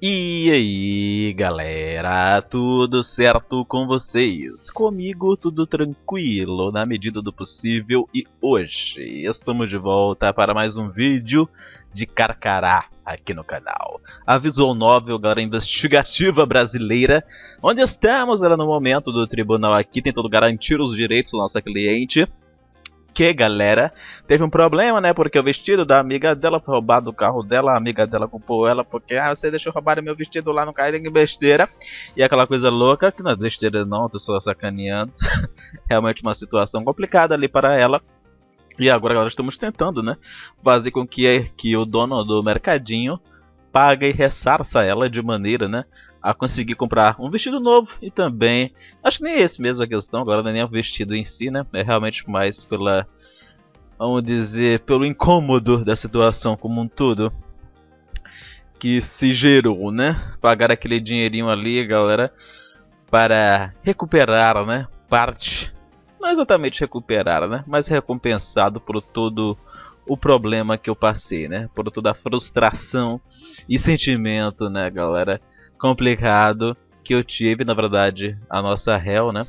E aí, galera, tudo certo com vocês? Comigo tudo tranquilo, na medida do possível, e hoje estamos de volta para mais um vídeo de Carcará aqui no canal. A visual novel, galera, investigativa brasileira, onde estamos, galera, no momento do tribunal aqui, tentando garantir os direitos do nosso cliente. Que, galera, teve um problema, né, porque o vestido da amiga dela foi roubado do carro dela, a amiga dela culpou ela porque, você deixou roubar meu vestido lá no carro, que besteira, e aquela coisa louca, que não é besteira não, tô só sacaneando, realmente uma situação complicada ali para ela, e agora nós estamos tentando, né, fazer com que o dono do mercadinho paga e ressarça ela de maneira, né, a conseguir comprar um vestido novo e também, acho que nem é esse mesmo a questão, agora não é nem o vestido em si, né, é realmente mais pela, vamos dizer, pelo incômodo da situação como um todo que se gerou, né, pagar aquele dinheirinho ali, galera, para recuperar, né, parte, não exatamente recuperar, né, mas recompensado por todo o problema que eu passei, né, por toda a frustração e sentimento, né, galera, complicado que eu tive. Na verdade, a nossa réu, né?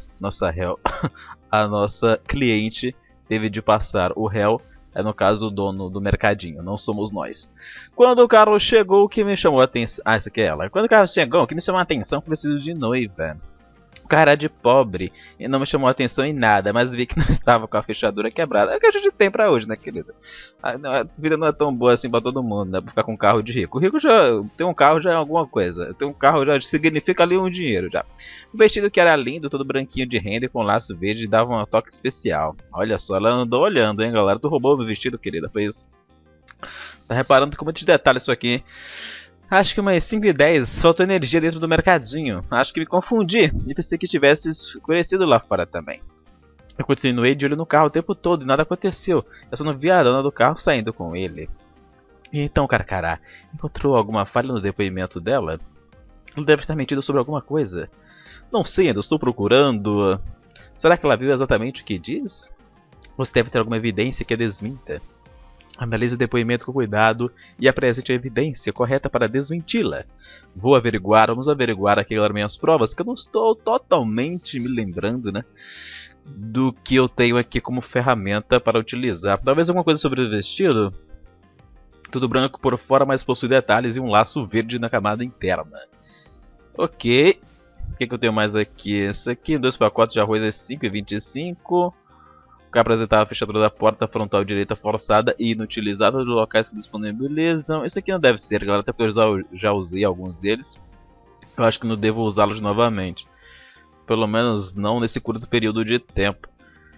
A nossa cliente teve de passar. O réu é, no caso, o dono do mercadinho, não somos nós. Quando o carro chegou, o que me chamou a atenção... Ah, essa aqui é ela. Quando o carro chegou, o que me chamou a atenção foi o vestido de noiva. O cara era de pobre e não me chamou a atenção em nada, mas vi que não estava com a fechadura quebrada. É o que a gente tem pra hoje, né, querida? A vida não é tão boa assim pra todo mundo, né? Pra ficar com um carro de rico. O rico já tem um carro, já é alguma coisa. Ter um carro já significa ali um dinheiro já. O vestido que era lindo, todo branquinho de renda e com laço verde, dava um toque especial. Olha só, ela andou olhando, hein, galera? Tu roubou meu vestido, querida, foi isso? Tá reparando com muitos detalhes isso aqui. Acho que umas 5 e 10, faltou energia dentro do mercadinho. Acho que me confundi e pensei que tivesse escurecido lá fora também. Eu continuei de olho no carro o tempo todo e nada aconteceu. Eu só não vi a dona do carro saindo com ele. E então, Carcará, encontrou alguma falha no depoimento dela? Ela deve estar mentindo sobre alguma coisa. Não sei, ainda estou procurando. Será que ela viu exatamente o que diz? Você deve ter alguma evidência que a desminta. Analise o depoimento com cuidado e apresente a evidência correta para desmenti-la. Vamos averiguar aqui as minhas provas, que eu não estou totalmente me lembrando, né, do que eu tenho aqui como ferramenta para utilizar. Talvez alguma coisa sobre o vestido? Tudo branco por fora, mas possui detalhes e um laço verde na camada interna. Ok. O que eu tenho mais aqui? Esse aqui, 2 pacotes de arroz é 5,25. Apresentar a fechadura da porta frontal direita forçada e inutilizada dos locais que disponibilizam. Esse aqui não deve ser, galera, até porque eu já usei alguns deles. Eu acho que não devo usá-los novamente. Pelo menos não nesse curto período de tempo.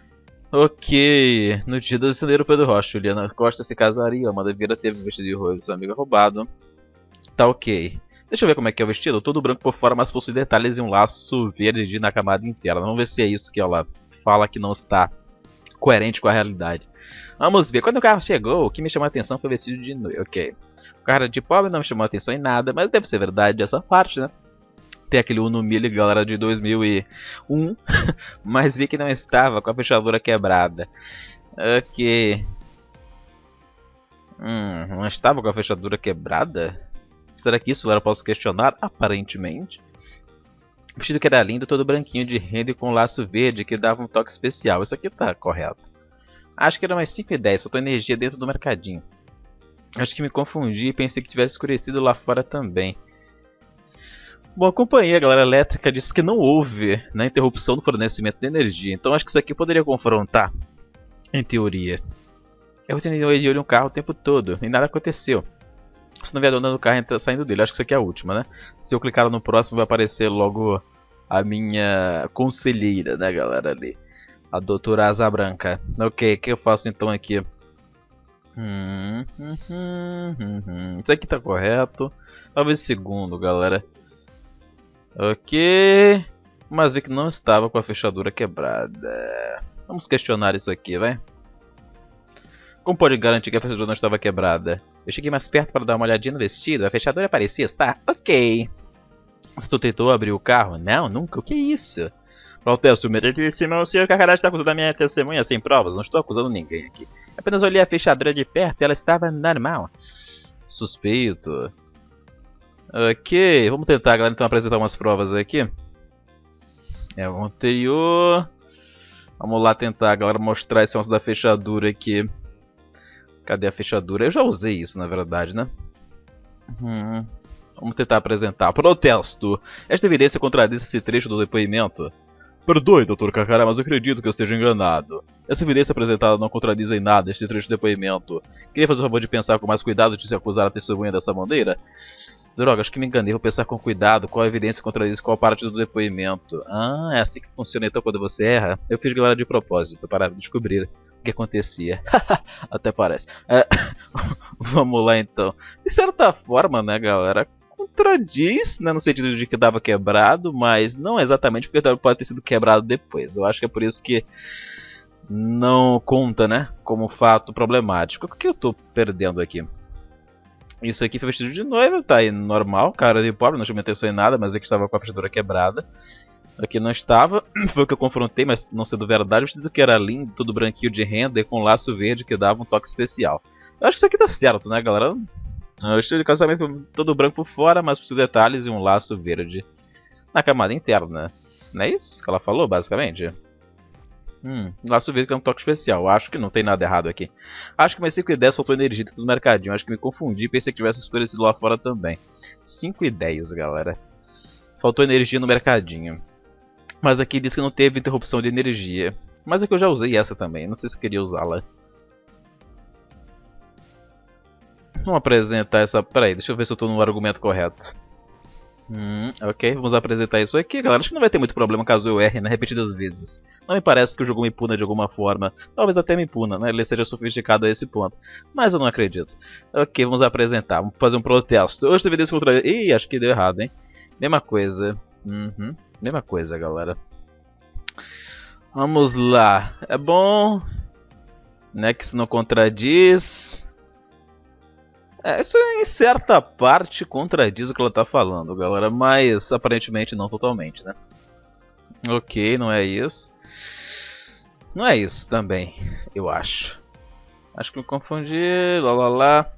Ok. No dia do Sendeiro Pedro Rocha, Juliana Costa se casaria. Amanda Vieira teve vestido de rosa, seu amigo roubado. Tá ok. Deixa eu ver como é que é o vestido. Todo branco por fora, mas possui detalhes e um laço verde na camada inteira. Vamos ver se é isso que ela fala que não está coerente com a realidade. Vamos ver. Quando o carro chegou, o que me chamou a atenção foi o vestido de noiva. Ok. O cara de pobre não me chamou a atenção em nada, mas deve ser verdade essa parte, né? Tem aquele Uno Mille, galera, de 2001, mas vi que não estava com a fechadura quebrada. Ok. Não estava com a fechadura quebrada? Será que isso eu posso questionar? Aparentemente. O vestido que era lindo, todo branquinho de renda e com laço verde que dava um toque especial. Isso aqui tá correto. Acho que era umas 5 e 10, faltou energia dentro do mercadinho. Acho que me confundi e pensei que tivesse escurecido lá fora também. Bom, a companhia, galera, elétrica disse que não houve, né, interrupção no fornecimento de energia. Então acho que isso aqui eu poderia confrontar, em teoria. Eu continuei de olho no carro o tempo todo e nada aconteceu. Se não ver a dona do carro saindo dele, acho que isso aqui é a última, né? Se eu clicar no próximo vai aparecer logo a minha conselheira, né, galera, ali. A doutora Asa Branca. Ok, o que eu faço então aqui? Isso aqui tá correto. Talvez segundo, galera. Ok. Mas vi que não estava com a fechadura quebrada. Vamos questionar isso aqui, vai. Como pode garantir que a fechadura não estava quebrada? Eu cheguei mais perto para dar uma olhadinha no vestido. A fechadura parecia estar ok. Se tu tentou abrir o carro? Não, nunca. O que é isso? Protesto, meritíssimo. O senhor Carcará está acusando a minha testemunha sem provas. Não estou acusando ninguém aqui. Apenas olhei a fechadura de perto e ela estava normal. Suspeito. Ok, vamos tentar, galera, então apresentar umas provas aqui. É o anterior. Vamos lá tentar, galera, mostrar esse negócio da fechadura aqui. Cadê a fechadura? Eu já usei isso, na verdade, né? Vamos tentar apresentar. Protesto. Esta evidência contradiz esse trecho do depoimento. Perdoe, Dr. Kakara, mas eu acredito que eu esteja enganado. Essa evidência apresentada não contradiz em nada este trecho do depoimento. Queria fazer o favor de pensar com mais cuidado de se acusar a testemunha dessa maneira? Droga, acho que me enganei. Vou pensar com cuidado qual a evidência contradiz qual parte do depoimento. Ah, é assim que funciona então quando você erra? Eu fiz, galera, de propósito para descobrir o que acontecia. Até parece. Vamos lá então. De certa forma, né, galera, contradiz, né, no sentido de que estava quebrado, mas não exatamente porque pode ter sido quebrado depois. Eu acho que é por isso que não conta, né, como fato problemático. O que eu estou perdendo aqui? Isso aqui foi vestido de noiva, tá aí normal, cara de pobre, não chamei atenção em nada, mas é que estava com a fechadura quebrada. Aqui não estava, foi o que eu confrontei, mas não sendo verdade, o vestido que era lindo, todo branquinho de renda e com laço verde que dava um toque especial. Eu acho que isso aqui tá certo, né, galera? O vestido de casamento todo branco por fora, mas por detalhes e um laço verde na camada interna. Não é isso que ela falou, basicamente? Laço verde que é um toque especial. Acho que não tem nada errado aqui. Acho que mais 5 e 10 faltou energia dentro do mercadinho. Acho que me confundi, pensei que tivesse escurecido lá fora também. 5 e 10, galera. Faltou energia no mercadinho. Mas aqui diz que não teve interrupção de energia. Mas é que eu já usei essa também. Não sei se eu queria usá-la. Vamos apresentar essa... Peraí, deixa eu ver se eu estou no argumento correto. Ok, vamos apresentar isso aqui, galera. Acho que não vai ter muito problema caso eu erre, né, repetidas vezes. Não me parece que o jogo me puna de alguma forma. Talvez até me puna, né, ele seja sofisticado a esse ponto. Mas eu não acredito. Ok, vamos apresentar, vamos fazer um protesto. Hoje teve evidência contra... Ih, acho que deu errado, hein. Mesma coisa. Mesma coisa, galera. Vamos lá. É bom, né, que isso não contradiz... isso em certa parte contradiz o que ela tá falando, galera, mas aparentemente não totalmente, né? Ok, não é isso. Não é isso também, eu acho. Acho que me confundi, lá.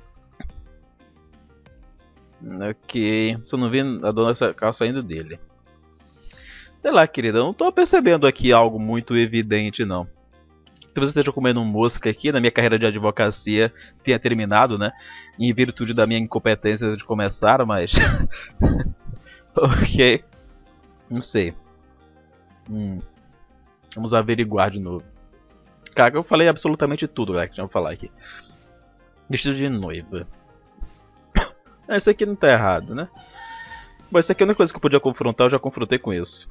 Ok, só não vi a dona carro saindo dele. Sei lá, querida, eu não tô percebendo aqui algo muito evidente, não. Talvez eu esteja comendo mosca aqui, na minha carreira de advocacia tenha terminado, né? Em virtude da minha incompetência de começar, mas... ok. Não sei. Vamos averiguar de novo. Cara, eu falei absolutamente tudo, velho, que tinha pra falar aqui. Vestido de noiva. Isso aqui não tá errado, né? Bom, isso aqui é a única coisa que eu podia confrontar, eu já confrontei com isso.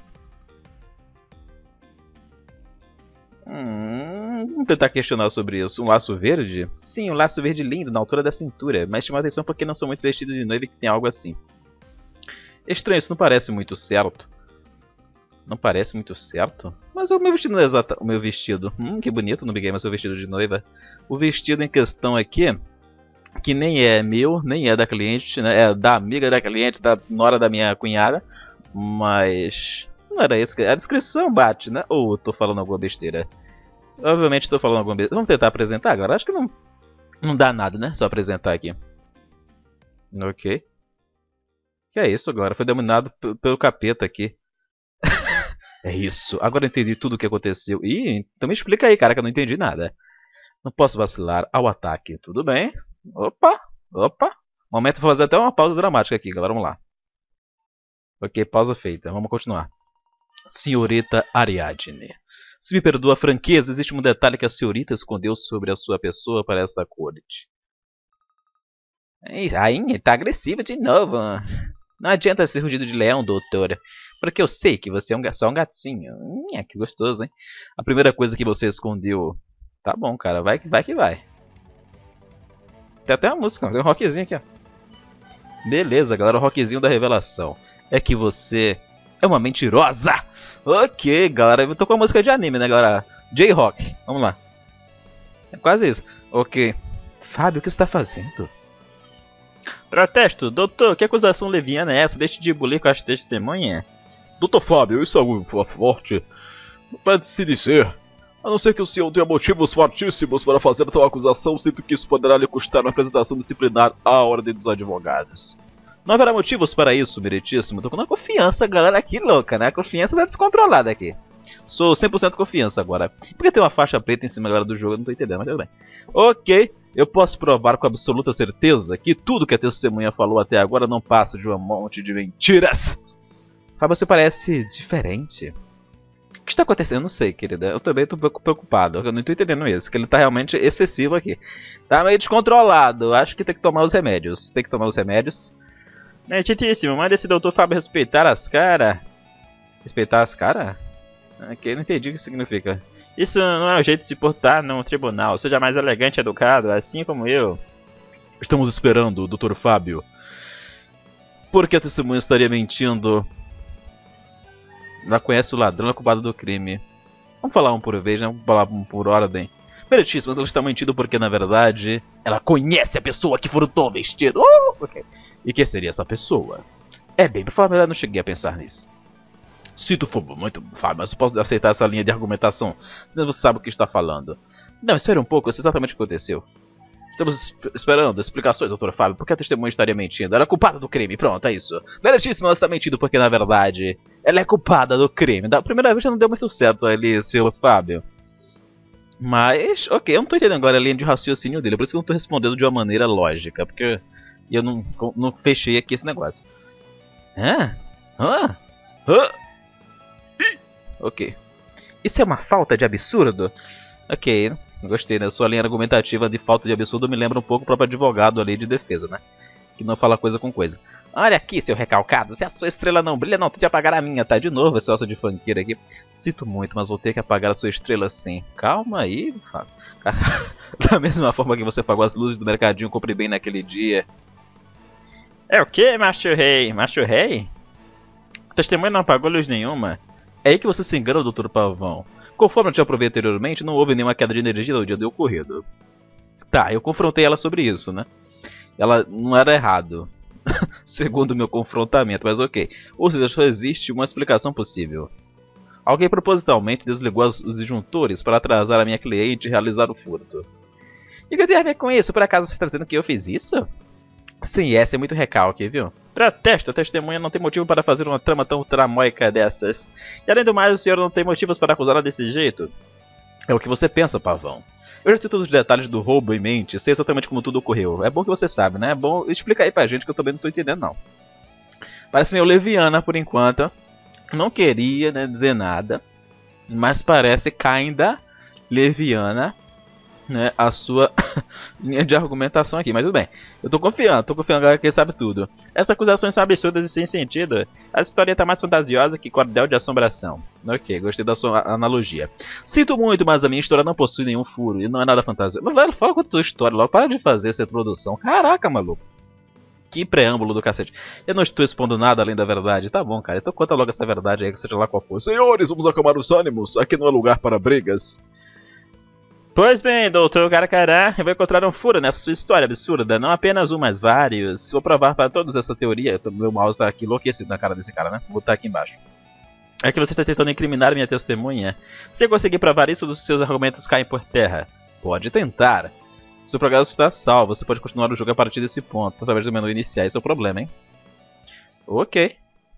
Vamos tentar questionar sobre isso. Um laço verde? Sim, um laço verde lindo, na altura da cintura. Mas chama atenção porque não sou muito vestido de noiva que tem algo assim. Estranho, isso não parece muito certo. Não parece muito certo? Mas o meu vestido não é exato. O meu vestido. Que bonito, não peguei mais o vestido de noiva. O vestido em questão aqui, que nem é meu, nem é da cliente, né? É da amiga da cliente, da nora da minha cunhada. Mas... não era isso. A descrição bate, né? Ou eu tô falando alguma besteira? Obviamente estou falando alguma besteira. Vamos tentar apresentar agora? Acho que não dá nada, né? Só apresentar aqui. Ok. Que é isso agora? Foi dominado pelo capeta aqui. É isso. Agora eu entendi tudo o que aconteceu. Ih, então me explica aí, cara, que eu não entendi nada. Não posso vacilar ao ataque. Tudo bem. Opa. Momento de fazer até uma pausa dramática aqui, galera. Vamos lá. Ok, pausa feita. Vamos continuar. Senhorita Ariadne. Se me perdoa a franqueza, existe um detalhe que a senhorita escondeu sobre a sua pessoa para essa corte. Rainha, tá agressiva de novo. Não adianta ser rugido de leão, doutora. Porque eu sei que você é só um gatinho. Que gostoso, hein? A primeira coisa que você escondeu... Tá bom, cara. Vai que vai. Tem até uma música. Tem um rockzinho aqui, ó. Beleza, galera. O rockzinho da revelação. É que você... é uma mentirosa! Ok, galera, eu tô com a música de anime, né, galera? J-Rock, vamos lá. É quase isso. Ok. Fábio, o que você tá fazendo? Protesto, doutor, que acusação leviana é essa? Deixe de bulir com as testemunhas. Doutor Fábio, isso é algo forte. Não pode se dizer. A não ser que o senhor tenha motivos fortíssimos para fazer tal acusação, sinto que isso poderá lhe custar uma apresentação disciplinar à ordem dos advogados. Não haverá motivos para isso, meritíssimo. Tô com uma confiança, galera, aqui louca, né? A confiança tá descontrolada aqui. Sou 100% confiança agora. Por que tem uma faixa preta em cima, galera, do jogo? Eu não tô entendendo, mas tudo bem. Ok, eu posso provar com absoluta certeza que tudo que a testemunha falou até agora não passa de um monte de mentiras. Fábio, você parece diferente. O que está acontecendo? Eu não sei, querida. Eu também tô um pouco preocupado. Eu não tô entendendo isso. Que ele tá realmente excessivo aqui. Tá meio descontrolado. Acho que tem que tomar os remédios. Tem que tomar os remédios. Meritíssimo, manda esse doutor Fábio respeitar as caras. Respeitar as caras? Ok, não entendi o que significa. Isso não é o jeito de se portar num tribunal. Seja mais elegante e educado, assim como eu. Estamos esperando, Dr. Fábio. Por que a testemunha estaria mentindo? Ela conhece o ladrão, é culpado do crime. Vamos falar um por vez, né? Vamos falar um por ordem. Meritíssimo, ela está mentindo porque, na verdade, ela conhece a pessoa que furtou o vestido. Ok. E quem seria essa pessoa? É bem, pra falar a verdade, não cheguei a pensar nisso. Se tu for muito, Fábio, mas eu posso aceitar essa linha de argumentação. Senão você sabe o que está falando. Não, espere um pouco, eu sei exatamente o que aconteceu. Estamos esperando explicações, doutor Fábio. Por que a testemunha estaria mentindo? Ela é culpada do crime, pronto, é isso. Meritíssimo, ela está mentindo porque, na verdade, ela é culpada do crime. Da primeira vez já não deu muito certo ali, senhor Fábio. Mas, ok, eu não tô entendendo agora a linha de raciocínio dele. Por isso que eu não tô respondendo de uma maneira lógica. Porque eu não fechei aqui esse negócio. Hã? Hã? Hã? Ok. Isso é uma falta de absurdo? Ok, gostei, né? Sua linha argumentativa de falta de absurdo me lembra um pouco o próprio advogado ali de defesa, né? Que não fala coisa com coisa. Olha aqui, seu recalcado, se a sua estrela não brilha, não tente apagar a minha, tá? De novo esse osso de funkeira aqui. Sinto muito, mas vou ter que apagar a sua estrela sim. Calma aí, Fábio. Da mesma forma que você apagou as luzes do mercadinho, eu comprei bem naquele dia. É o que, Macho Rei? Macho Rei? A testemunha não apagou luz nenhuma. É aí que você se engana, Dr. Pavão. Conforme eu te aprovei anteriormente, não houve nenhuma queda de energia no dia do ocorrido. Tá, eu confrontei ela sobre isso, né? Ela não era errado. Segundo o meu confrontamento, mas ok. Ou seja, só existe uma explicação possível. Alguém propositalmente desligou os disjuntores para atrasar a minha cliente e realizar o furto. E o que eu tenho a ver com isso? Por acaso você está dizendo que eu fiz isso? Sim, essa é muito recalque, viu? Protesto, a testemunha não tem motivo para fazer uma trama tão tramóica dessas. E além do mais, o senhor não tem motivos para acusá-la desse jeito. É o que você pensa, Pavão. Eu já tenho todos os detalhes do roubo em mente, sei exatamente como tudo ocorreu. É bom que você sabe, né? É bom explicar aí pra gente que eu também não tô entendendo, não. Parece meio leviana por enquanto. Não queria, né, dizer nada. Mas parece ainda leviana, né, a sua linha de argumentação aqui, mas tudo bem. Eu tô confiando agora que ele sabe tudo. Essas acusações são absurdas e sem sentido. A história tá mais fantasiosa que cordel de assombração. Ok, gostei da sua analogia. Sinto muito, mas a minha história não possui nenhum furo e não é nada fantasioso. Mas velho, fala com a tua história logo, para de fazer essa introdução. Caraca, maluco. Que preâmbulo do cacete. Eu não estou expondo nada além da verdade. Tá bom, cara, então conta logo essa verdade aí, que seja lá qual for. Senhores, vamos acalmar os ânimos. Aqui não é lugar para brigas. Pois bem, doutor Caracará, eu vou encontrar um furo nessa sua história absurda, não apenas um, mas vários. Vou provar para todos essa teoria. Meu mouse tá aqui enlouquecido na cara desse cara, né? Vou botar aqui embaixo. É que você está tentando incriminar minha testemunha. Se eu conseguir provar isso, os seus argumentos caem por terra. Pode tentar. Seu progresso está salvo, você pode continuar o jogo a partir desse ponto, através do menu iniciar. Esse é o problema, hein? Ok.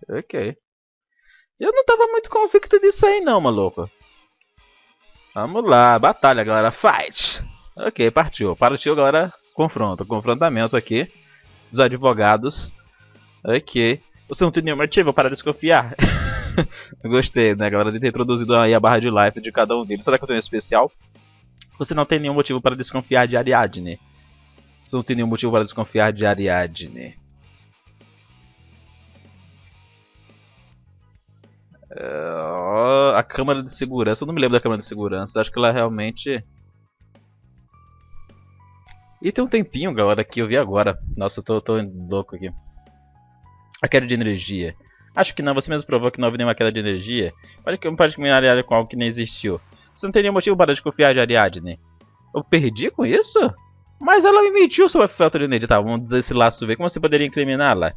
Eu não tava muito convicto disso aí não, maluco. Vamos lá, batalha, galera, fight! Ok, partiu, galera, confrontamento aqui dos advogados. Ok, você não tem nenhum motivo para desconfiar? Gostei, né, galera, de ter introduzido aí a barra de life de cada um deles. Será que eu tenho um especial? Você não tem nenhum motivo para desconfiar de Ariadne. Você não tem nenhum motivo para desconfiar de Ariadne. A câmara de segurança, eu não me lembro da câmara de segurança, acho que ela realmente... E tem um tempinho, galera, que eu vi agora. Nossa, eu tô louco aqui. A queda de energia. Acho que não, você mesmo provou que não houve nenhuma queda de energia. Pode combinar Ariadne com algo que nem existiu. Você não tem nenhum motivo para desconfiar de Ariadne. Eu perdi com isso? Mas ela me mentiu sobre a falta de energia. Tá, vamos dizer esse laço ver. Como você poderia incriminá-la?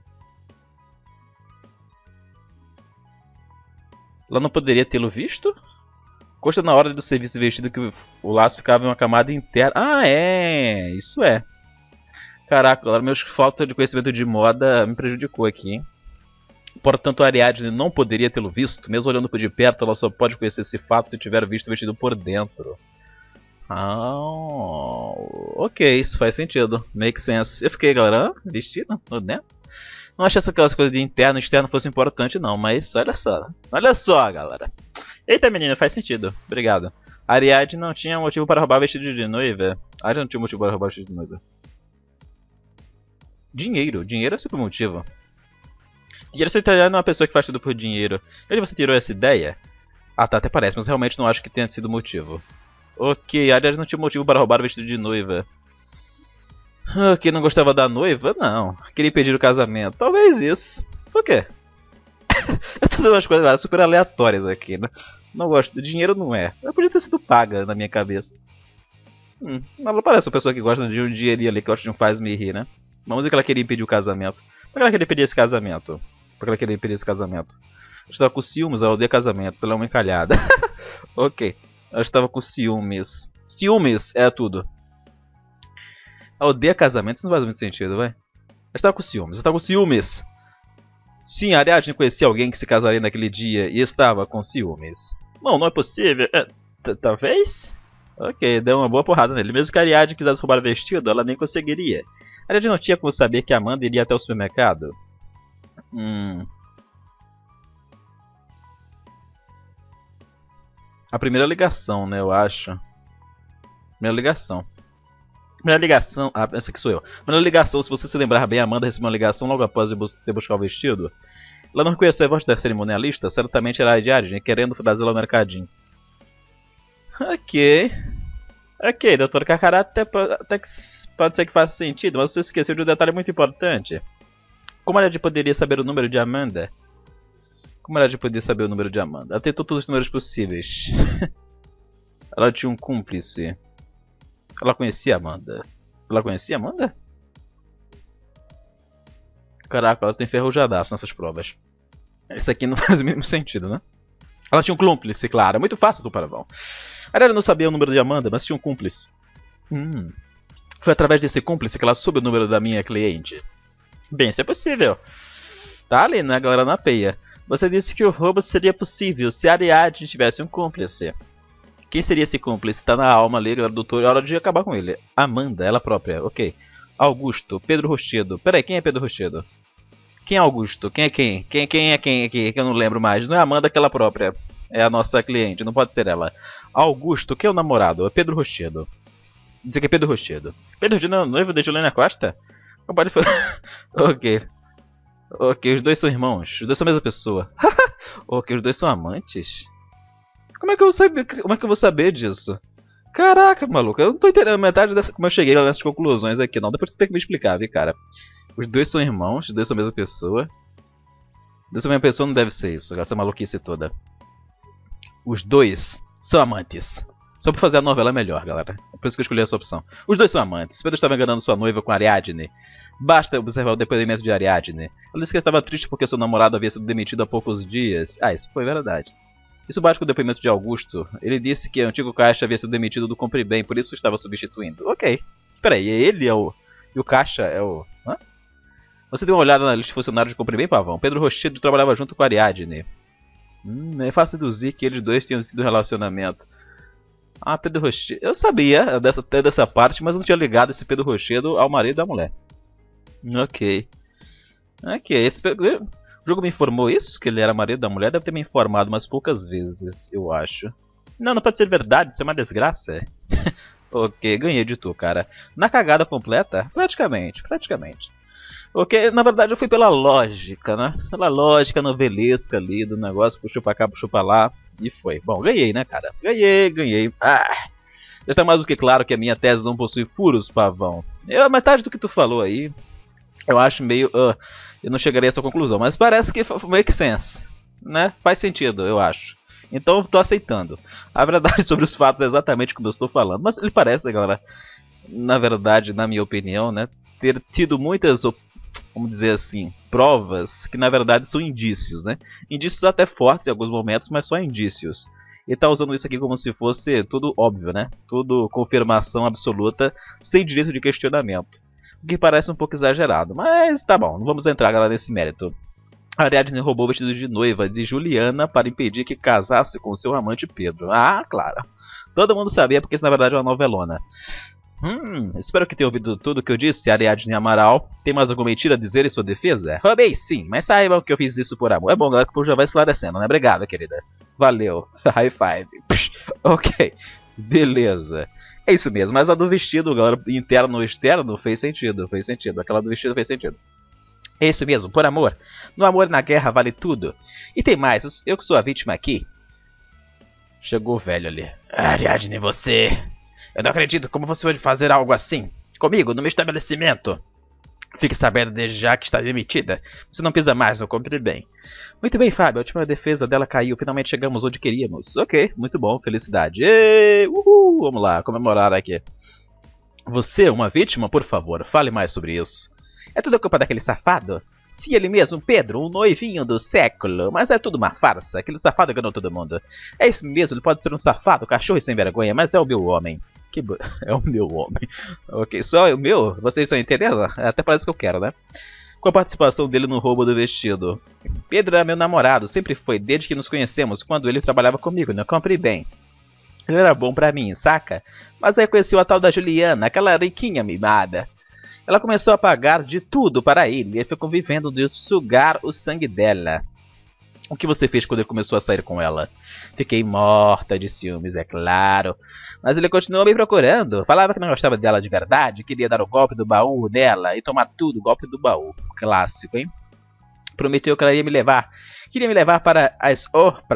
Ela não poderia tê-lo visto? Consta na hora do serviço vestido que o laço ficava em uma camada interna. Ah, é! Isso é. Caraca, agora minha falta de conhecimento de moda me prejudicou aqui, hein? Portanto, a Ariadne não poderia tê-lo visto. Mesmo olhando por de perto, ela só pode conhecer esse fato se tiver visto o vestido por dentro. Ah, ok, isso faz sentido. Make sense. Eu fiquei, galera, vestido, né? Não achei aquelas coisas de interno e externo fosse importante, não, mas olha só. Olha só, galera. Eita, menina, faz sentido. Obrigado. A Ariadne não tinha motivo para roubar vestido de noiva. A Ariadne não tinha motivo para roubar vestido de noiva. Dinheiro. Dinheiro é sempre motivo. Dinheiro só italiano é uma pessoa que faz tudo por dinheiro. De onde você tirou essa ideia? Ah, tá, até parece, mas realmente não acho que tenha sido motivo. Ok, a Ariadne não tinha motivo para roubar o vestido de noiva. Ok, não gostava da noiva? Não. Queria impedir o casamento. Talvez isso. Por quê? Eu tô fazendo umas coisas super aleatórias aqui, né? Não gosto. Dinheiro não é. Eu podia ter sido paga na minha cabeça. Ela parece uma pessoa que gosta de um dinheirinho ali, que gosta de um faz-me rir, né? Vamos dizer que ela queria impedir o casamento. Por que ela queria impedir esse casamento? Por que ela queria impedir esse casamento? Ela estava com ciúmes, ela odeia casamentos, ela é uma encalhada. Ok. Ela estava com ciúmes. Ciúmes é tudo. Ela odeia casamentos, não faz muito sentido, vai. Ela estava com ciúmes, ela estava com ciúmes. Sim, a Ariadne conhecia alguém que se casaria naquele dia e estava com ciúmes. Não, não é possível. Talvez? Ok, deu uma boa porrada nele. Mesmo que a Ariadne quisesse roubar o vestido, ela nem conseguiria. A Ariadne não tinha como saber que a Amanda iria até o supermercado. A primeira ligação, né, eu acho. Primeira ligação. Ah, essa aqui sou eu. Primeira ligação, se você se lembrar bem, a Amanda recebeu uma ligação logo após ter buscar o vestido. Ela não reconheceu a voz da cerimonialista, certamente era a Ariadne, querendo trazê-la ao mercadinho. Ok. Ok, Dr. Kakará, até que pode ser que faça sentido, mas você esqueceu de um detalhe muito importante. Como a Ariadne poderia saber o número de Amanda? Como a Ariadne poderia saber o número de Amanda? Ela tentou todos os números possíveis. Ela tinha um cúmplice. Ela conhecia Amanda. Ela conhecia Amanda? Caraca, ela tem ferrujadaço nessas provas. Isso aqui não faz o mínimo sentido, né? Ela tinha um cúmplice, claro. É muito fácil do Paravão. A Ariadne não sabia o número de Amanda, mas tinha um cúmplice. Foi através desse cúmplice que ela soube o número da minha cliente. Bem, isso é possível. Tá ali, né, galera, na peia. Você disse que o roubo seria possível se a Ariadne tivesse um cúmplice. Quem seria esse cúmplice? Tá na alma ali, galera, doutor. É hora de acabar com ele. Amanda, ela própria. Ok. Augusto, Pedro Rochedo. Peraí, quem é Pedro Rochedo? Quem é Augusto? Quem é quem? Quem é quem aqui? Que eu não lembro mais. Não é Amanda aquela própria. É a nossa cliente, não pode ser ela. Augusto, quem é o namorado? É Pedro Rochedo. Diz que é Pedro Rochedo. Pedro Rochedo é o noivo de Juliana Costa? Não pode falar. Ok. Ok, os dois são irmãos. Os dois são a mesma pessoa. Ok, os dois são amantes? Como é que eu vou saber disso? Caraca, maluco, eu não tô entendendo metade dessa. Como eu cheguei nessas conclusões aqui, não. Depois tu tem que me explicar, viu, cara? Os dois são irmãos, os dois são a mesma pessoa. Os dois são a mesma pessoa, não deve ser isso, essa maluquice toda. Os dois são amantes. Só pra fazer a novela melhor, galera. É por isso que eu escolhi essa opção. Os dois são amantes. Pedro estava enganando sua noiva com Ariadne. Basta observar o depoimento de Ariadne. Ela disse que estava triste porque seu namorado havia sido demitido há poucos dias. Ah, isso foi verdade. Isso bate com o depoimento de Augusto. Ele disse que o antigo caixa havia sido demitido do Compre Bem, por isso estava substituindo. Ok. Peraí, ele é o... E o caixa é o... Hã? Você deu uma olhada na lista de funcionários de Compre Bem, Pavão? Pedro Rochedo trabalhava junto com Ariadne. É fácil deduzir que eles dois tinham sido um relacionamento. Ah, Pedro Rochedo... Eu sabia até dessa parte, mas não tinha ligado esse Pedro Rochedo ao marido da mulher. Ok. Ok, o jogo me informou isso? Que ele era marido da mulher? Deve ter me informado umas poucas vezes, eu acho. Não pode ser verdade, isso é uma desgraça. Ok, ganhei de tu, cara. Na cagada completa? Praticamente. Ok, na verdade eu fui pela lógica, né? Pela lógica novelesca ali do negócio, puxou pra cá, puxou pra lá, e foi. Bom, ganhei, né, cara? Ganhei. Ah! Já tá mais do que claro que a minha tese não possui furos, Pavão. Metade do que tu falou aí, eu acho meio... eu não chegaria a essa conclusão, mas parece que make sense, né? Faz sentido, eu acho. Então eu tô aceitando. A verdade sobre os fatos é exatamente como eu estou falando. Mas ele parece, galera, na verdade, na minha opinião, né, ter tido muitas, vamos dizer assim, provas que na verdade são indícios, né? Indícios até fortes em alguns momentos, mas só indícios. E tá usando isso aqui como se fosse tudo óbvio, né? Tudo confirmação absoluta, sem direito de questionamento. o que parece um pouco exagerado. Mas tá bom, não vamos entrar agora nesse mérito. Ariadne roubou o vestido de noiva de Juliana para impedir que casasse com seu amante Pedro. Ah, claro. Todo mundo sabia porque isso na verdade é uma novelona. Espero que tenha ouvido tudo o que eu disse, Ariadne Amaral. Tem mais alguma mentira a dizer em sua defesa? Roubei sim, mas saibam que eu fiz isso por amor. É bom, galera, que o povo já vai esclarecendo, né? Obrigado, querida. Valeu. High five. Ok. Beleza. É isso mesmo, mas a do vestido, galera, interno ou externo, fez sentido. Fez sentido. Aquela do vestido fez sentido. É isso mesmo, por amor. No amor e na guerra vale tudo. E tem mais, eu que sou a vítima aqui. Chegou o velho ali. Ariadne, você... Eu não acredito como você pode fazer algo assim. Comigo, no meu estabelecimento. Fique sabendo desde já que está demitida. Você não pisa mais, não compre bem. Muito bem, Fábio. A última defesa dela caiu. Finalmente chegamos onde queríamos. Ok, muito bom. Felicidade. Uhul. Vamos lá, comemorar aqui. Você é uma vítima? Por favor, fale mais sobre isso. É tudo culpa daquele safado? Sim, ele mesmo, Pedro, o noivinho do século. Mas é tudo uma farsa. Aquele safado enganou todo mundo. É isso mesmo, ele pode ser um safado, cachorro e sem vergonha, mas é o meu homem. É o meu homem. Ok, só o meu? Vocês estão entendendo? Até parece que eu quero, né? Com a participação dele no roubo do vestido. Pedro é meu namorado, sempre foi, desde que nos conhecemos, quando ele trabalhava comigo, não comprei bem. Ele era bom pra mim, saca? Mas aí conheci a tal da Juliana, aquela riquinha mimada. Ela começou a pagar de tudo para ele e ele ficou vivendo de sugar o sangue dela. O que você fez quando ele começou a sair com ela? Fiquei morta de ciúmes, é claro. Mas ele continuou me procurando. Falava que não gostava dela de verdade, queria dar o golpe do baú nela e tomar tudo, o golpe do baú. Clássico, hein? Prometeu que ela ia me levar. Queria me levar para as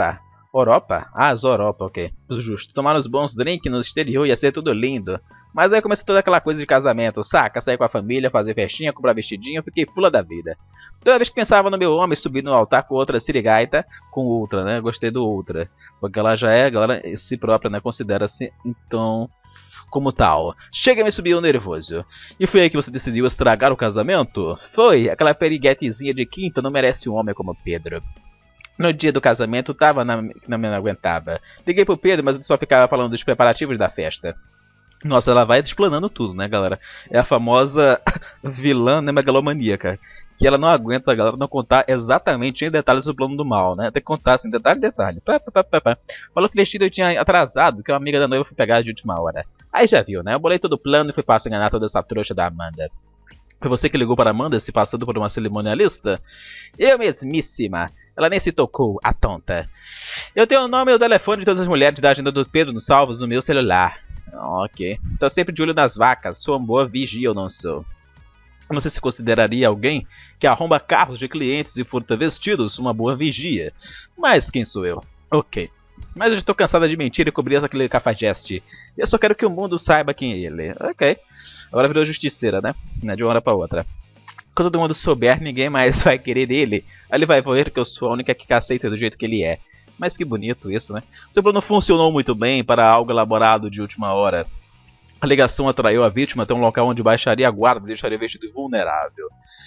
Europa? Ah, as Europa, ok. Justo. Tomar uns bons drinks no exterior ia ser tudo lindo. Mas aí começou toda aquela coisa de casamento, saca? Sair com a família, fazer festinha, comprar vestidinho, eu fiquei fula da vida. Toda vez que pensava no meu homem subir no altar com outra sirigaita, com outra, né? Gostei do outra. Porque ela já é, galera, si própria, né? Considera-se, então, como tal. Chega e me subiu nervoso. E foi aí que você decidiu estragar o casamento? Foi, aquela periguetezinha de quinta não merece um homem como Pedro. No dia do casamento, não me aguentava. Liguei pro Pedro, mas ele só ficava falando dos preparativos da festa. Nossa, ela vai explanando tudo, né, galera? É a famosa vilã, né, megalomaníaca. Que ela não aguenta a galera não contar exatamente em detalhes o plano do mal, né? Tem que contar assim, detalhe. Falou que o vestido eu tinha atrasado, que uma amiga da noiva foi pegar de última hora. Aí já viu, né? Eu bolei todo o plano e fui fácil enganar toda essa trouxa da Amanda. Foi você que ligou para Amanda se passando por uma cerimonialista? Eu mesmíssima. Ela nem se tocou, a tonta. Eu tenho o nome e o telefone de todas as mulheres da agenda do Pedro nos salvos no meu celular. Ok. Tô sempre de olho nas vacas. Sou uma boa vigia ou não sou? Eu não sei se consideraria alguém que arromba carros de clientes e furta vestidos uma boa vigia. Mas quem sou eu? Ok. Mas eu já estou cansada de mentir e cobrir aquele cafajeste. Eu só quero que o mundo saiba quem é ele. Ok. Agora virou justiceira, né? De uma hora pra outra. Quando todo mundo souber, ninguém mais vai querer ele. Aí ele vai ver que eu sou a única que aceita do jeito que ele é. Mas que bonito isso, né? Seu plano funcionou muito bem para algo elaborado de última hora. A ligação atraiu a vítima até um local onde baixaria a guarda e deixaria o vestido vulnerável.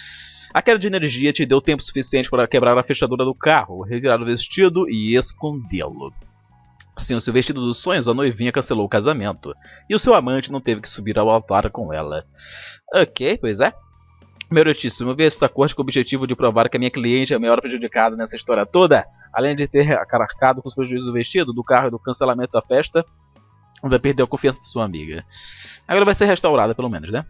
A queda de energia te deu tempo suficiente para quebrar a fechadura do carro, retirar o vestido e escondê-lo. Sem o seu vestido dos sonhos, a noivinha cancelou o casamento. E o seu amante não teve que subir ao altar com ela. Ok, pois é. Meritíssimo, eu vi essa corte com o objetivo de provar que a minha cliente é a maior prejudicada nessa história toda. Além de ter arcado com os prejuízos do vestido, do carro e do cancelamento da festa, ainda perdeu a confiança de sua amiga. Agora vai ser restaurada, pelo menos, né?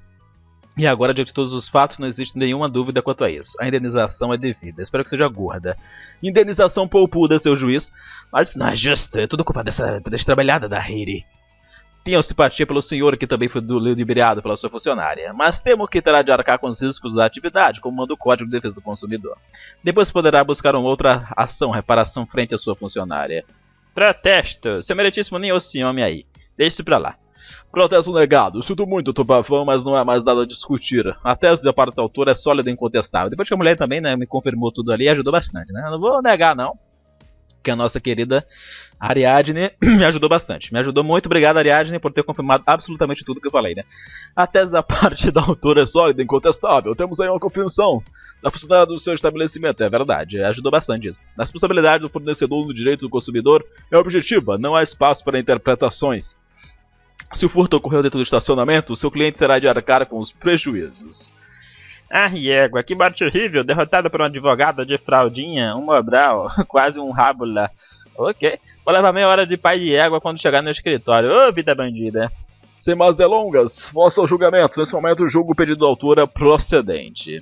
E agora, diante de todos os fatos, não existe nenhuma dúvida quanto a isso. A indenização é devida. Espero que seja gorda. Indenização poupuda, seu juiz. Mas isso não é justo. É tudo culpa dessa destrabalhada da Heidi. Tenho simpatia pelo senhor que também foi ludibriado pela sua funcionária, mas temo que terá de arcar com os riscos da atividade, como manda o Código de Defesa do Consumidor. Depois poderá buscar uma outra ação, reparação frente à sua funcionária. Protesto! Seu meritíssimo nem esse homem aí. Deixe-se pra lá. Protesto negado. Sinto muito, Tupafão, mas não há mais nada a discutir. A tese da parte autora é sólida e incontestável. Depois que a mulher também, né, me confirmou tudo ali, ajudou bastante, né? Eu não vou negar, não. Que a nossa querida Ariadne me ajudou bastante. Me ajudou muito. Obrigado, Ariadne, por ter confirmado absolutamente tudo que eu falei, né? A tese da parte da autora é sólida e incontestável. Temos aí uma confirmação da funcionária do seu estabelecimento. É verdade, ajudou bastante isso. A responsabilidade do fornecedor no direito do consumidor é objetiva. Não há espaço para interpretações. Se o furto ocorreu dentro do estacionamento, seu cliente terá de arcar com os prejuízos. Ah, égua, que morte horrível, derrotada por um advogado de fraldinha, um mobral, quase um rábula. Ok, vou levar meia hora de pai de égua quando chegar no escritório. Ô, vida bandida. Sem mais delongas, vosso ao julgamento. Nesse momento, julgo o pedido da autora procedente.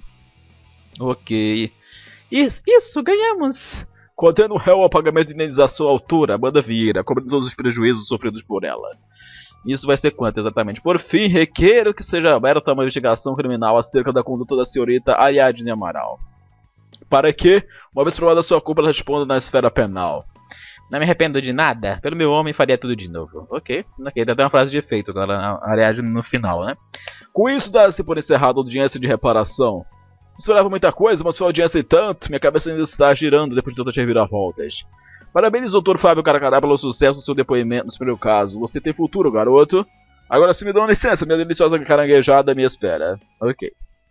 Ok. Isso, ganhamos. Contendo o réu ao pagamento de indenização à autora, Amanda Vieira, cobrindo todos os prejuízos sofridos por ela. Isso vai ser quanto exatamente? Por fim, requeiro que seja aberta uma investigação criminal acerca da conduta da senhorita Ariadne Amaral. Para que, uma vez provada sua culpa, ela responda na esfera penal. Não me arrependo de nada. Pelo meu homem, faria tudo de novo. Ok, tem até uma frase de efeito agora, a Ariadne no final, né? Com isso, dá-se por encerrada a audiência de reparação. Não esperava muita coisa, mas foi audiência e tanto. Minha cabeça ainda está girando depois de tantas reviravoltas. Parabéns, Dr. Fábio Caracará, pelo sucesso do seu depoimento no primeiro caso. Você tem futuro, garoto. Agora sim me dão licença, minha deliciosa caranguejada me espera. Ok.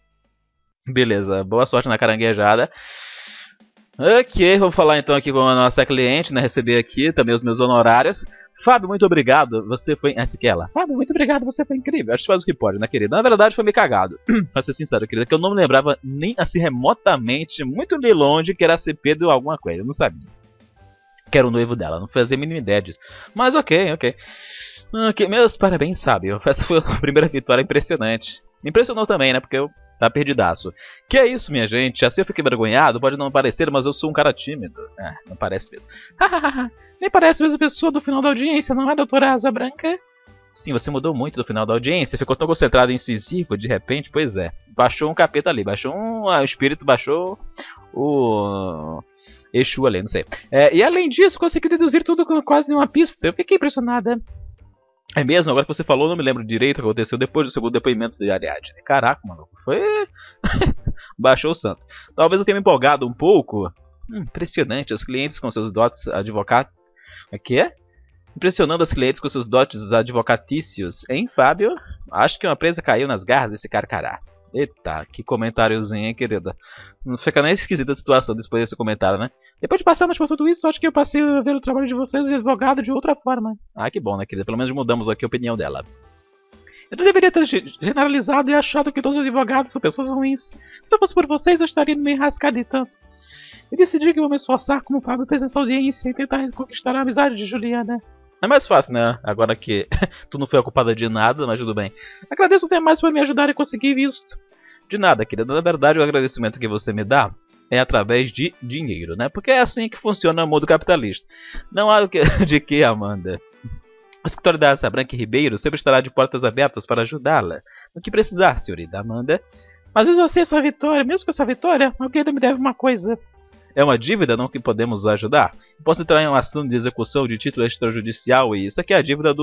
Beleza, boa sorte na caranguejada. Ok, vamos falar então aqui com a nossa cliente, né? Receber aqui também os meus honorários. Fábio, muito obrigado, você foi... Essa aqui é ela. Fábio, muito obrigado, você foi incrível. Acho que faz o que pode, né, querida? Na verdade, foi meio cagado. Pra ser sincero, querida, que eu não me lembrava nem assim remotamente, muito de longe, que era ser Pedro alguma coisa. Eu não sabia que era o noivo dela, não fazia a mínima ideia disso. Mas ok. Ok, meus parabéns, Fábio. Essa foi a primeira vitória impressionante. Me impressionou também, né, porque eu tava perdidaço. Que é isso, minha gente? Assim eu fiquei envergonhado, pode não parecer, mas eu sou um cara tímido. Não parece mesmo. Nem parece a mesma pessoa do final da audiência, não é, doutora Asa Branca? Sim, você mudou muito do final da audiência, ficou tão concentrado em incisivo, de repente, pois é. Baixou um capeta ali, baixou um espírito, baixou o... Exu ali, não sei. E além disso, consegui deduzir tudo com quase nenhuma pista. Eu fiquei impressionada. É mesmo? Agora que você falou, não me lembro direito o que aconteceu depois do segundo depoimento de Ariadne. Caraca, maluco. Foi... Baixou o santo. Talvez eu tenha me empolgado um pouco. Impressionante. Os clientes com seus dotes advocados... O que é? Impressionando as clientes com seus dotes advocatícios. Hein, Fábio? Acho que uma presa caiu nas garras desse carcará. Eita, que comentáriozinho, hein, querida? Não fica nem esquisita a situação depois desse comentário, né? Depois de passarmos por tudo isso, acho que eu passei a ver o trabalho de vocês de advogado de outra forma. Ah, que bom, né, querida? Pelo menos mudamos aqui a opinião dela. Eu não deveria ter generalizado e achado que todos os advogados são pessoas ruins. Se não fosse por vocês, eu estaria meio enrascado e tanto. Eu decidi que vou me esforçar como Fábio fez nessa audiência e tentar conquistar a amizade de Juliana. É mais fácil, né? Agora que tu não foi a culpada de nada, mas tudo bem. Agradeço até mais por me ajudar a conseguir visto. De nada, querida. Na verdade, o agradecimento que você me dá é através de dinheiro, né? Porque é assim que funciona o mundo capitalista. Não há de que, Amanda. O escritório da Asa Branca Ribeiro sempre estará de portas abertas para ajudá-la no que precisar, senhorita Amanda. Mas mesmo assim, essa vitória, mesmo com essa vitória, alguém ainda me deve uma coisa. É uma dívida não que podemos ajudar? Posso entrar em uma ação de execução de título extrajudicial e isso aqui é a dívida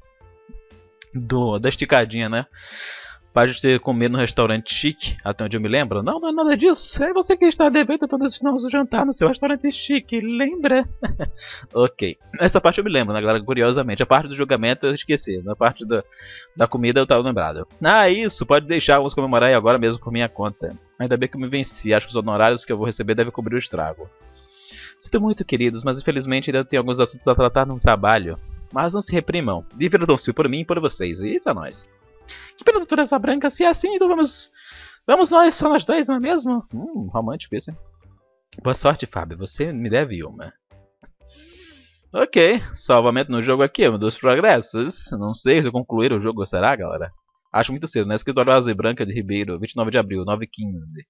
da esticadinha, né? Pode ter comido no restaurante chique, até onde eu me lembro. Não, não é nada disso. É você que está devendo todo esse nosso jantar no seu restaurante chique, lembra? Ok. Essa parte eu me lembro, né, galera? Curiosamente. A parte do julgamento eu esqueci. Na parte da comida eu estava lembrado. Ah, isso. Pode deixar. Vamos comemorar aí agora mesmo por minha conta. Ainda bem que eu me venci. Acho que os honorários que eu vou receber devem cobrir o estrago. Sinto muito, queridos, mas infelizmente ainda tem alguns assuntos a tratar no trabalho. Mas não se reprimam. Divirtam-se por mim e por vocês. E isso é nóis. Que pena, doutora Asa Branca, se é assim, então vamos nós, só nós dois, não é mesmo? Romântico isso, hein? Boa sorte, Fábio, você me deve uma. Ok, salvamento no jogo aqui, um dos progressos. Não sei se concluir o jogo, será, galera? Acho muito cedo, né? Escritório Asa Branca de Ribeiro, 29 de abril, 9h15.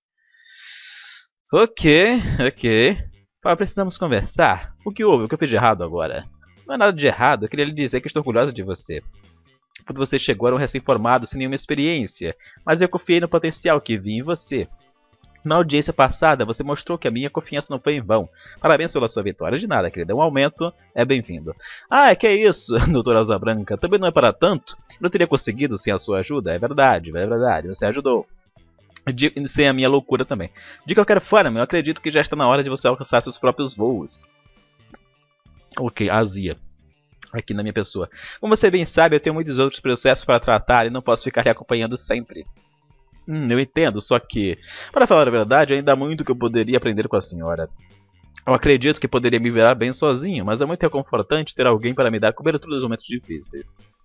Ok. Precisamos conversar. O que houve? O que eu fiz de errado agora? Não é nada de errado, eu queria lhe dizer que estou orgulhosa de você. Quando você chegou era um recém-formado sem nenhuma experiência, mas eu confiei no potencial que vi em você. Na audiência passada, você mostrou que a minha confiança não foi em vão. Parabéns pela sua vitória. De nada, querida. Um aumento é bem-vindo. Ah, que é isso, doutora Asa Branca. Também não é para tanto. Não teria conseguido sem a sua ajuda. É verdade. Você ajudou. Sem a minha loucura também. De qualquer forma, eu acredito que já está na hora de você alcançar seus próprios voos. Ok, Azia. Aqui na minha pessoa. Como você bem sabe, eu tenho muitos outros processos para tratar e não posso ficar lhe acompanhando sempre. Eu entendo, só que, para falar a verdade, ainda há muito que eu poderia aprender com a senhora. Eu acredito que poderia me virar bem sozinho, mas é muito reconfortante ter alguém para me dar cobertura nos momentos difíceis.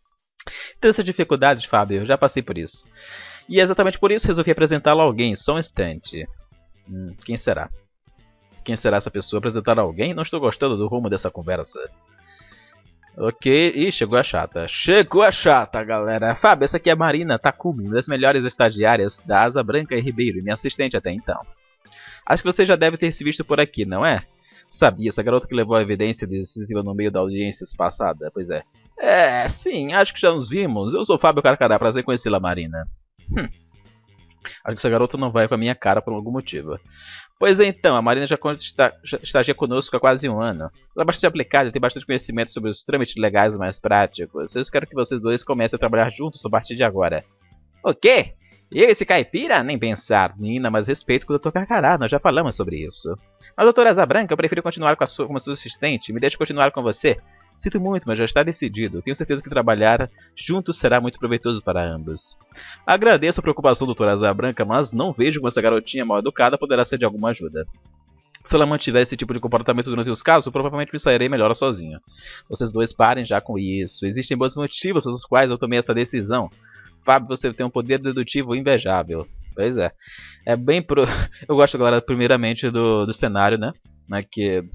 Tem essa dificuldade, Fábio, eu já passei por isso. E é exatamente por isso resolvi apresentá-lo a alguém, só um instante. Quem será? Quem será essa pessoa? Apresentar a alguém? Não estou gostando do rumo dessa conversa. Ok, e chegou a chata. Chegou a chata, galera. Fábio, essa aqui é a Marina Takumi, uma das melhores estagiárias da Asa Branca e Ribeiro, e minha assistente até então. Acho que você já deve ter se visto por aqui, não é? Sabia, essa garota que levou a evidência decisiva no meio da audiência passada? Pois é. É, sim, acho que já nos vimos. Eu sou Fábio Carcará, prazer conhecê-la, Marina. Acho que essa garota não vai com a minha cara por algum motivo. Pois então, a Marina já estagia conosco há quase um ano. Ela é bastante aplicada e tem bastante conhecimento sobre os trâmites legais mais práticos. Eu espero que vocês dois comecem a trabalhar juntos a partir de agora. O quê? Eu, esse caipira? Nem pensar, Nina, mas respeito com o Dr. Carcará, nós já falamos sobre isso. Mas, doutora Asa Branca, eu prefiro continuar como sua assistente. Me deixe continuar com você. Sinto muito, mas já está decidido. Tenho certeza que trabalhar juntos será muito proveitoso para ambos. Agradeço a preocupação, doutora Asa Branca, mas não vejo como essa garotinha mal educada poderá ser de alguma ajuda. Se ela mantiver esse tipo de comportamento durante os casos, eu provavelmente me sairei melhor sozinho. Vocês dois parem já com isso. Existem bons motivos pelos quais eu tomei essa decisão. Fábio, você tem um poder dedutivo invejável. Pois é. É bem pro... Eu gosto agora, primeiramente, do cenário, né? Que...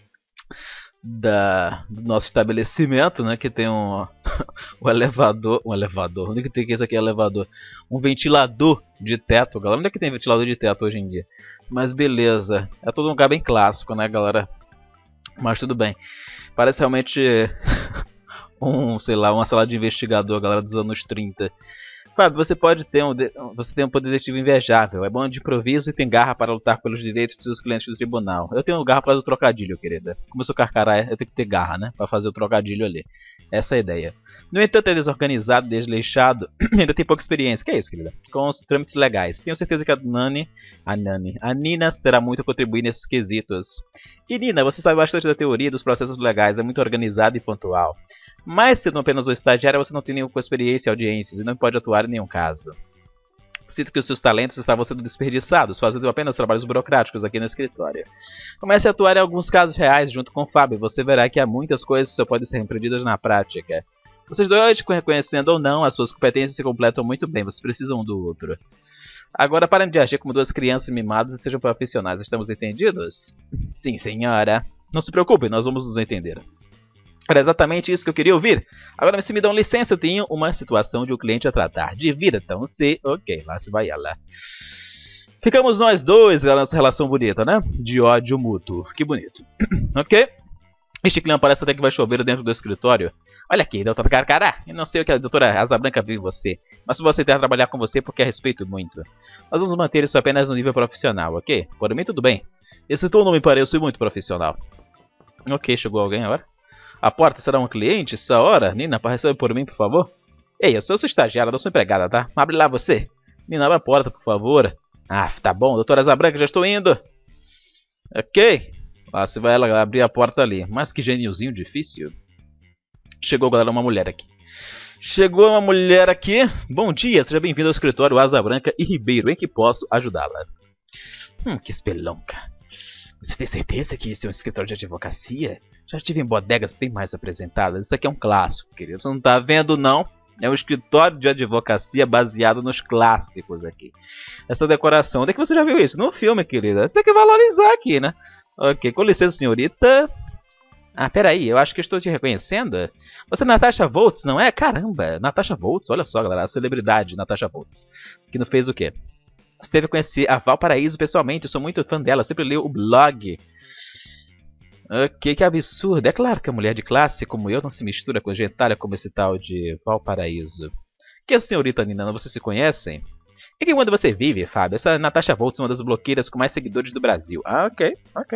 do nosso estabelecimento, né? Que tem um elevador. Onde é que tem isso aqui? Elevador. Um ventilador de teto, galera. Onde é que tem ventilador de teto hoje em dia? Mas beleza. É todo um lugar bem clássico, né, galera? Mas tudo bem. Parece realmente sei lá, uma sala de investigador, galera, dos anos 30. Fábio, você tem um poder detetivo invejável. É bom de improviso e tem garra para lutar pelos direitos dos seus clientes do tribunal. Eu tenho garra para o trocadilho, querida. Como eu sou carcará, eu tenho que ter garra, né? Para fazer o trocadilho ali. Essa é a ideia. No entanto, é desorganizado, desleixado, ainda tem pouca experiência. Que é isso, querida? Com os trâmites legais. Tenho certeza que a Nina terá muito a contribuir nesses quesitos. E Nina, você sabe bastante da teoria dos processos legais, é muito organizada e pontual. Mas sendo apenas uma estagiária, você não tem nenhuma experiência em audiências e não pode atuar em nenhum caso. Sinto que os seus talentos estavam sendo desperdiçados, fazendo apenas trabalhos burocráticos aqui no escritório. Comece a atuar em alguns casos reais junto com o Fábio, e você verá que há muitas coisas que só podem ser aprendidas na prática. Vocês dois, reconhecendo ou não, as suas competências se completam muito bem, vocês precisam um do outro. Agora parem de agir como duas crianças mimadas e sejam profissionais, estamos entendidos? Sim, senhora. Não se preocupe, nós vamos nos entender. Era exatamente isso que eu queria ouvir. Agora, se me dão licença, eu tenho uma situação de um cliente a tratar. Divirtam-se. Ok, lá se vai ela. Ficamos nós dois, galera, nessa relação bonita, né? De ódio mútuo. Que bonito. Ok? Este clima parece até que vai chover dentro do escritório. Olha aqui, doutor Carcará. Eu não sei o que a doutora Asa Branca viu em você, mas vou aceitar trabalhar com você porque a respeito muito. Nós vamos manter isso apenas no nível profissional, ok? Por mim, tudo bem. Esse tom não me parece muito profissional. Ok, chegou alguém agora? A porta será um cliente? Essa hora? Nina, recebe por mim, por favor? Ei, eu sou sua estagiária, não sou empregada, tá? Abre lá você. Nina, abre a porta, por favor. Ah, tá bom, doutora Asa Branca, já estou indo. Ok. Lá se vai ela abrir a porta ali. Mas que geniozinho difícil. Chegou, galera, uma mulher aqui. Chegou uma mulher aqui. Bom dia, seja bem-vindo ao escritório Asa Branca e Ribeiro. Em que posso ajudá-la? Que espelonca. Você tem certeza que isso é um escritório de advocacia? Já estive em bodegas bem mais apresentadas. Isso aqui é um clássico, querido. Você não tá vendo, não? É um escritório de advocacia baseado nos clássicos aqui. Essa decoração. Onde é que você já viu isso? No filme, querida. Você tem que valorizar aqui, né? Ok, com licença, senhorita. Ah, peraí, eu acho que estou te reconhecendo. Você é Natasha Voltz, não é? Caramba, Natasha Voltz, olha só, galera, a celebridade Natasha Voltz. Que não fez o quê? Você deve conhecer a Valparaíso pessoalmente, eu sou muito fã dela, sempre leio o blog. Ok, que absurdo. É claro que a mulher de classe como eu não se mistura com gentalha como esse tal de Valparaíso. Que a senhorita Nina, vocês se conhecem? Em que mundo você vive, Fábio? Essa Natasha Voltz é uma das blogueiras com mais seguidores do Brasil. Ah, ok.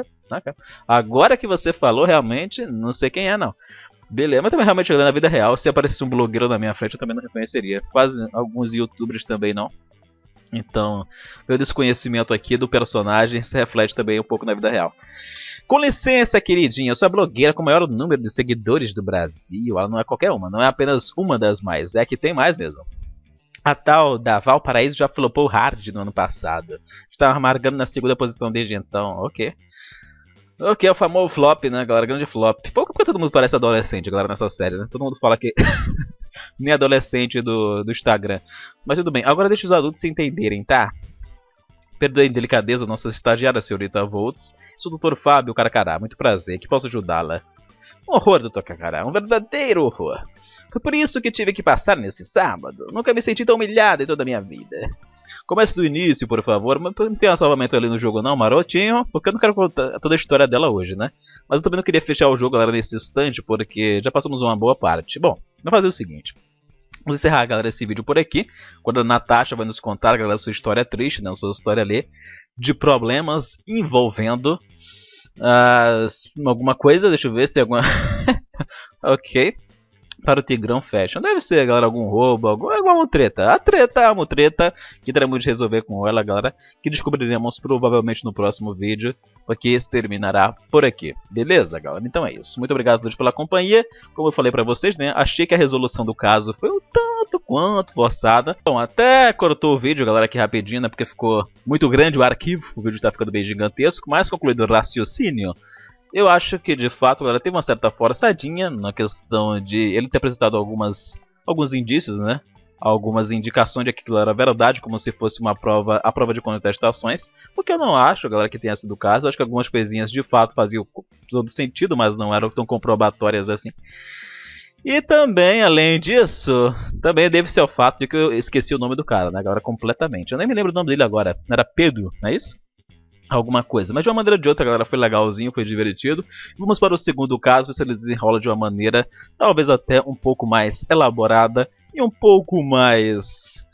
Agora que você falou, realmente, não sei quem é, não. Beleza, mas também realmente olhando na vida real, se aparecesse um blogueiro na minha frente, eu também não reconheceria. Quase alguns youtubers também não. Então, meu desconhecimento aqui do personagem se reflete também um pouco na vida real. Com licença, queridinha, eu sou a blogueira com o maior número de seguidores do Brasil. Ela não é qualquer uma, não é apenas uma das mais, é que tem mais mesmo. A tal da Valparaíso já flopou hard no ano passado. Estava amargando na segunda posição desde então, ok. Ok, é o famoso flop, né, galera? Grande flop. Pouco porque todo mundo parece adolescente, galera, nessa série, né? Todo mundo fala que nem adolescente do Instagram. Mas tudo bem, agora deixa os adultos se entenderem, tá? Perdoe a indelicadeza nossa estagiária, senhorita Voltz. Sou o Dr. Fábio Caracará, muito prazer, que posso ajudá-la? Um horror, Dr. Caracará, um verdadeiro horror. Foi por isso que tive que passar nesse sábado. Nunca me senti tão humilhado em toda a minha vida. Comece do início, por favor, mas não tem um salvamento ali no jogo não, marotinho, porque eu não quero contar toda a história dela hoje, né? Mas eu também não queria fechar o jogo, galera, nesse instante, porque já passamos uma boa parte. Bom, vamos fazer o seguinte. Vamos encerrar, galera, esse vídeo por aqui. Quando a Natasha vai nos contar, galera, sua história triste, né? Sua história ali de problemas envolvendo alguma coisa. Deixa eu ver se tem alguma... Ok. Para o Tigrão Fashion. Deve ser, galera, algum roubo, alguma treta. A mutreta que teremos de resolver com ela, galera. Que descobriremos provavelmente no próximo vídeo. Porque esse terminará por aqui. Beleza, galera? Então é isso. Muito obrigado a todos pela companhia. Como eu falei pra vocês, né? Achei que a resolução do caso foi um tanto quanto forçada. Bom, até cortou o vídeo, galera, aqui rapidinho, né? Porque ficou muito grande o arquivo. O vídeo tá ficando bem gigantesco. Mas concluído o raciocínio, eu acho que, de fato, galera, teve uma certa forçadinha na questão de ele ter apresentado alguns indícios, né? Algumas indicações de que aquilo era verdade, como se fosse uma prova, a prova de contestações. Porque eu não acho, galera, que tenha sido o caso. Eu acho que algumas coisinhas, de fato, faziam todo sentido, mas não eram tão comprobatórias assim. E também, além disso, também deve ser o fato de que eu esqueci o nome do cara, né, galera, completamente. Eu nem me lembro o nome dele agora. Era Pedro, não é isso? Alguma coisa, mas de uma maneira ou de outra, galera, foi legalzinho, foi divertido. Vamos para o segundo caso, ver se ele desenrola de uma maneira talvez até um pouco mais elaborada e um pouco mais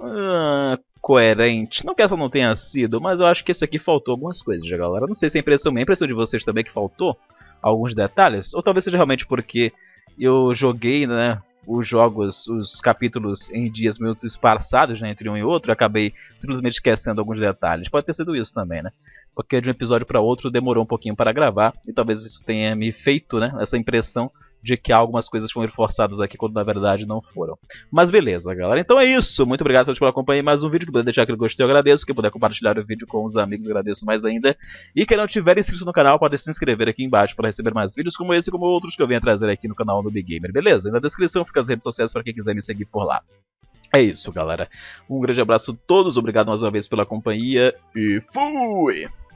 coerente. Não que essa não tenha sido, mas eu acho que esse aqui faltou algumas coisas, já, galera. Não sei se é impressão minha, impressão de vocês também que faltou alguns detalhes, ou talvez seja realmente porque eu joguei, né, os capítulos em dias meio esparçados, né, entre um e outro, e acabei simplesmente esquecendo alguns detalhes. Pode ter sido isso também, né? Porque de um episódio para outro demorou um pouquinho para gravar, e talvez isso tenha me feito, né, essa impressão de que algumas coisas foram forçadas aqui, quando na verdade não foram. Mas beleza, galera. Então é isso. Muito obrigado a todos por acompanhar mais um vídeo. Que puder deixar aquele gostei, eu agradeço. Quem puder compartilhar o vídeo com os amigos, eu agradeço mais ainda. E quem não tiver inscrito no canal, pode se inscrever aqui embaixo para receber mais vídeos como esse e como outros que eu venho trazer aqui no canal do Big Gamer, beleza? E na descrição fica as redes sociais para quem quiser me seguir por lá. É isso, galera. Um grande abraço a todos. Obrigado mais uma vez pela companhia. E fui!